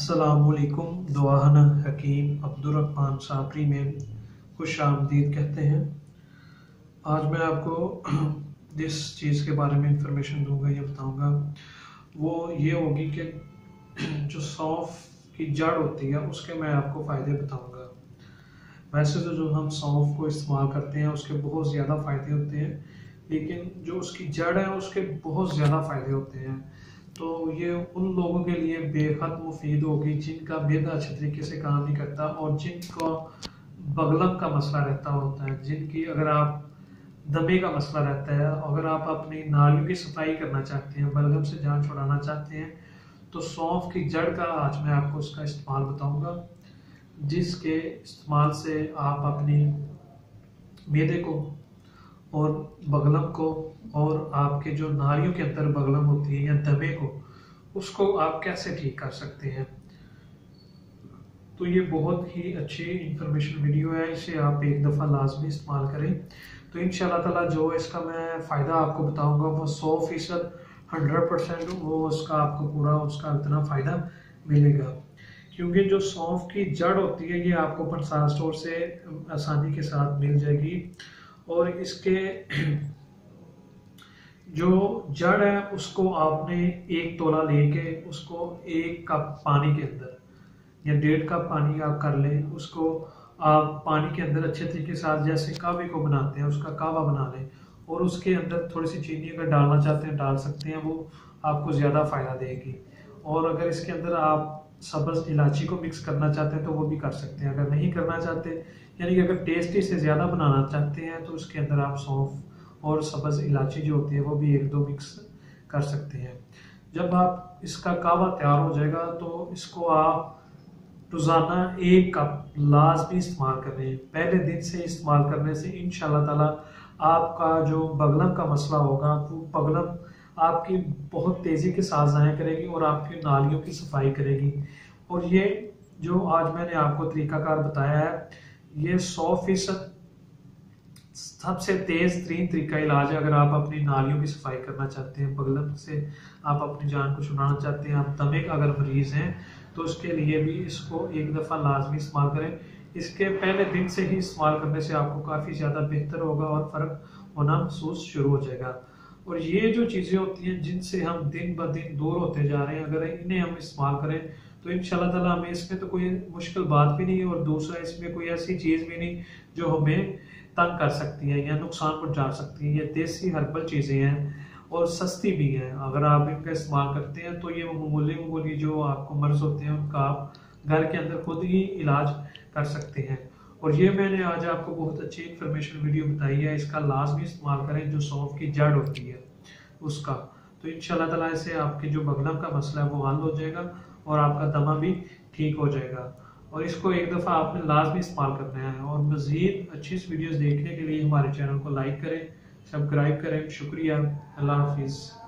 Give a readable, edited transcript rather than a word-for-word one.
अस्सलामुअलैकुम। दुआहना हकीम अब्दुर्रहमान साबरी में खुश आमदीद कहते हैं। आज मैं आपको जिस चीज़ के बारे में इंफॉर्मेशन दूंगा या बताऊंगा वो ये होगी कि जो सौंफ की जड़ होती है उसके मैं आपको फ़ायदे बताऊंगा। वैसे तो जो हम सौंफ को इस्तेमाल करते हैं उसके बहुत ज़्यादा फ़ायदे होते हैं, लेकिन जो उसकी जड़ है उसके बहुत ज़्यादा फ़ायदे होते हैं। तो ये उन लोगों के लिए बेहद मुफीद होगी जिनका मैदा अच्छे तरीके से काम नहीं करता और जिनको बगलम का मसला रहता होता है, जिनकी अगर आप दमे का मसला रहता है, अगर आप अपनी नालियों की सफाई करना चाहते हैं, बलगम से जान छुड़ाना चाहते हैं, तो सौंफ की जड़ का आज मैं आपको उसका इस्तेमाल बताऊंगा, जिसके इस्तेमाल से आप अपनी मैदे को और बगलम को और आपके जो नालियों के अंदर बगलम होती है या दमे को, उसको आप कैसे ठीक कर सकते हैं। तो ये बहुत ही अच्छी इंफॉर्मेशन वीडियो है, इसे आप एक दफ़ा लाजमी इस्तेमाल करें। तो इंशाल्लाह ताला जो इसका मैं फ़ायदा आपको बताऊंगा वो 100% 100% वो उसका आपको पूरा उसका इतना फ़ायदा मिलेगा, क्योंकि जो सौंफ की जड़ होती है ये आपको पंसार स्टोर से आसानी के साथ मिल जाएगी। और इसके जो जड़ है उसको आपने 1 तोला लेके उसको 1 कप पानी के अंदर या 1.5 कप पानी आप कर लें, उसको आप पानी के अंदर अच्छे तरीके से जैसे कहवे को बनाते हैं उसका कहवा बना लें, और उसके अंदर थोड़ी सी चीनी अगर डालना चाहते हैं डाल सकते हैं, वो आपको ज़्यादा फ़ायदा देगी। और अगर इसके अंदर आप सब्ज़ इलायची को मिक्स करना चाहते हैं तो वो भी कर सकते हैं। अगर नहीं करना चाहते, यानी कि अगर टेस्टी से ज़्यादा बनाना चाहते हैं, तो उसके अंदर आप सौंफ और सब्ज़ इलायची जो होती है वो भी 1-2 मिक्स कर सकते हैं। जब आप इसका कहवा तैयार हो जाएगा तो इसको आप रोज़ाना 1 कप लाजमी इस्तेमाल करें। पहले दिन से इस्तेमाल करने से इंशाल्लाह ताला आपका जो बगलम का मसला होगा वो बगलम आपकी बहुत तेज़ी के साथ ज़ाया करेगी और आपकी नालियों की सफाई करेगी। और ये जो आज मैंने आपको तरीकाकार बताया है ये 100% सबसे तेज़ तरीन तरीका इलाज है। अगर आप अपनी नालियों की सफाई करना चाहते हैं, बगलम से आप अपनी जान को छुड़ाना चाहते हैं, आप दमे का अगर मरीज़ हैं तो उसके लिए भी इसको एक दफ़ा लाजमी इस्तेमाल करें। इसके पहले दिन से ही इस्तेमाल करने से आपको काफ़ी ज़्यादा बेहतर होगा और फ़र्क होना महसूस शुरू हो जाएगा। और ये जो चीज़ें होती हैं जिनसे हम दिन ब दिन दूर होते जा रहे हैं, अगर इन्हें हम इस्तेमाल करें तो इंशाल्लाह ताला हमें इसमें तो कोई मुश्किल बात भी नहीं है, और दूसरा इसमें कोई ऐसी चीज़ भी नहीं जो हमें तंग कर सकती है या नुकसान पहुंचा सकती है। ये देसी हर्बल चीज़ें हैं और सस्ती भी हैं। अगर आप इनका इस्तेमाल करते हैं तो ये मामूली जो आपको मर्ज होते हैं उनका आप घर के अंदर खुद ही इलाज कर सकते हैं। और ये मैंने आज आपको बहुत अच्छी इन्फॉर्मेशन वीडियो बताई है, इसका लाजमी इस्तेमाल करें जो सौंफ की जड़ होती है उसका। तो इंशाल्लाह ताला इससे आपके जो बगलम का मसला है वो हल हो जाएगा और आपका दमा भी ठीक हो जाएगा। और इसको एक दफ़ा आपने लाजमी इस्तेमाल करना है। और मज़ीद अच्छी वीडियोस देखने के लिए हमारे चैनल को लाइक करें, सब्सक्राइब करें। शुक्रिया। अल्लाह हाफिज़।